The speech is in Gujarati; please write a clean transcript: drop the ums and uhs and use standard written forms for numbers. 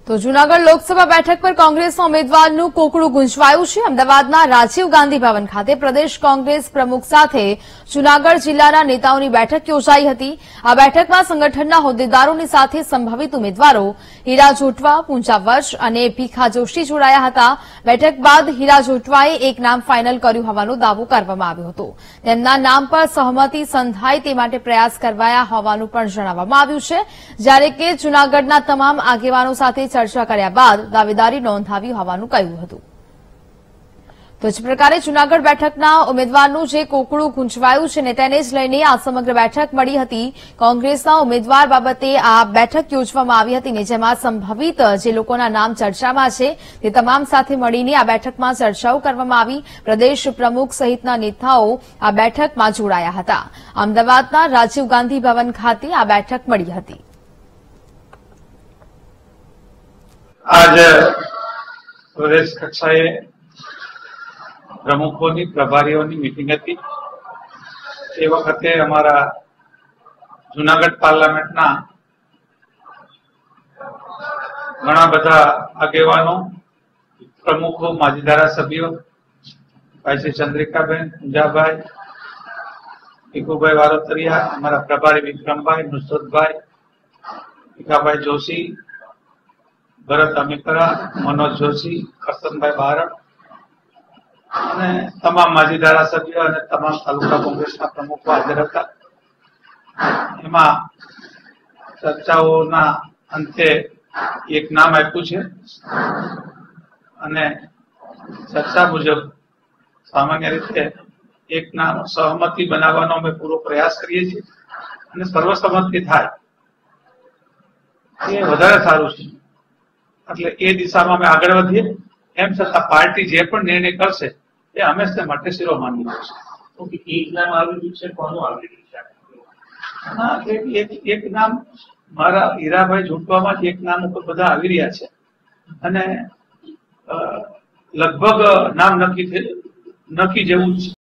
તો જૂનાગઢ લોકસભા બેઠક પર કોંગ્રેસના ઉમેદવારનું કોકડું ગુંજવાયું છે। અમદાવાદના રાજીવ ગાંધી ભવન ખાતે પ્રદેશ કોંગ્રેસ પ્રમુખ સાથે જૂનાગઢ જિલ્લાના નેતાઓની બેઠક યોજાઈ હતી। આ બેઠકમાં સંગઠનના હોદ્દેદારોની સાથે સંભવિત ઉમેદવારો હીરા જોટવા, પૂંજા વચ અને ભીખા જોશી જોડાયા હતા। બેઠક બાદ હીરા જોટવાએ એક નામ ફાઇનલ કર્યું હોવાનો દાવો કરવામાં આવ્યો હતો। તેમના નામ પર સહમતિ સંધાય તે માટે પ્રયાસ કરવાયા હોવાનું પણ જણાવવામાં આવ્યું છે, જ્યારે કે જૂનાગઢના તમામ આગેવાનો સાથે चर्चा કર્યા બાદ દાવેદારી નોંધાવી હોવાનું કહ્યું હતું। તો જ પ્રકારે જૂનાગઢ બેઠકના ઉમેદવારનું જે કોકડું ગુંજવાયું છે ને તેને જ લઈને આ સમગ્ર બેઠક મળી હતી। કોંગ્રેસના ઉમેદવાર બાબતે આ બેઠક યોજવામાં આવી હતી ને જેમાં સંભવિત જે લોકોના નામ ચર્ચામાં છે તે તમામ સાથે મળીને આ બેઠકમાં ચર્ચાઓ કરવામાં આવી। પ્રદેશ પ્રમુખ સહિતના નેતાઓ આ બેઠકમાં જોડાયા હતા। અમદાવાદના રાજીવ ગાંધી ભવન ખાતે આ બેઠક મળી હતી। आज प्रदेश कक्षाए प्रमुखों प्रभारीओं मीटिंग थी। ए वखते अमारा जूनागढ़ पार्लामेंट घना बधा आगेवानो, प्रमुखों, माजी धारासभ्यो भाई श्री चंद्रिकाबेन, पूंजाभाई, भीखुभाई वारोतरिया, अमारा प्रभारी विक्रमभाई, नुसरतभाई, भीखाभाई जोशी, भरत अमीकरा, मनोज जोशी, करसनभाई बारड અને તમામ માજી ધારાસભ્યો અને તમામ તાલુકા કોંગ્રેસના પ્રમુખો હાજર હતા। એમાં ચર્ચાઓના અંતે એક નામ આપ્યું છે અને ચર્ચા મુજબ સામાન્ય રીતે એક નામ સહમતિ બનાવવાનો અમે પૂરો પ્રયાસ કરીએ છીએ અને સર્વસંમતિ થાય એ વધારે સારું છે। એટલે એ દિશામાં અમે આગળ વધીએ। એમ છતાં પાર્ટી જે પણ નિર્ણય કરશે એ હંમેશા માટે શિરોમાન્ય રહેશે। એક નામ આવી છે, કોનું આવી છે? હા, એક નામ મારા હીરાભાઈ જોટવામાં એક નામ ઉપર બધા આવી રહ્યા છે અને લગભગ નામ નક્કી જેવું જ છે।